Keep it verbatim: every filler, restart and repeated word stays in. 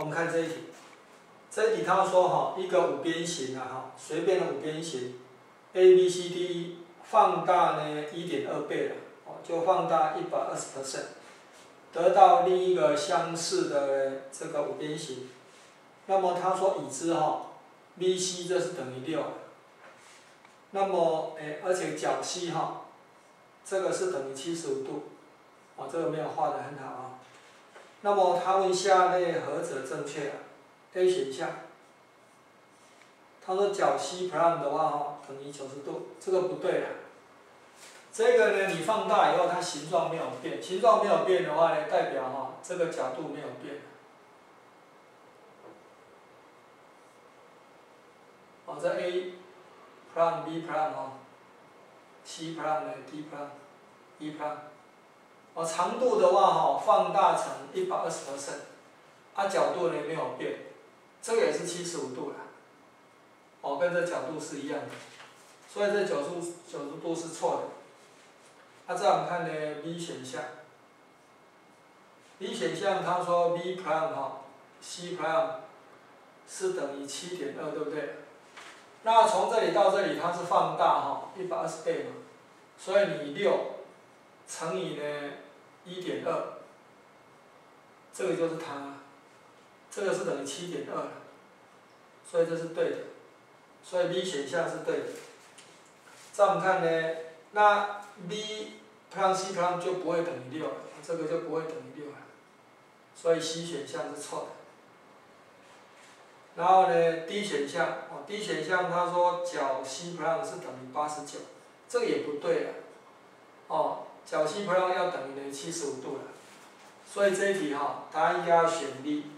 我们看这一题，这一题他说哈，一个五边形啊哈，随便的五边形 ，A B C D 放大呢一点二倍了，哦，就放大一百二十 percent， 得到另一个相似的这个五边形。那么他说已知哈 ，B C 这是等于六，那么诶，而且角 C 哈，这个是等于七十五度，哦，这个没有画得很好啊。那么他问下列何者正确啊 ？A 选项，他说角 C prime 的话哈等于九十度，这个不对了。这个呢，你放大以后它形状没有变，形状没有变的话呢，代表哈这个角度没有变。哦，这 A prime B prime 哈 ，C prime 呢 D prime E prime。哦，长度的话哈，放大成一百二十 percent， 啊角度呢没有变，这个也是七十五度啦。哦，跟这角度是一样的，所以这九十九十度是错的。那、啊、再我们看呢 B 选项 ，B 选项他说 B prime 哈 ，C prime 是等于七点二，对不对？那从这里到这里它是放大哈一百二十倍嘛，所以你六乘以呢一点二，这个就是它，这个是等于七点二，所以这是对的，所以 B 选项是对的。再我们看呢，那 B prime C prime 就不会等于六了，这个就不会等于六了，所以 C 选项是错的。然后呢 ，D 选项，哦 ，D 选项他说角 C prime 是等于八十九，这个也不对了，哦，角 C prime 要等于呢七十五度了，所以这一题哈，答案应该要选 B。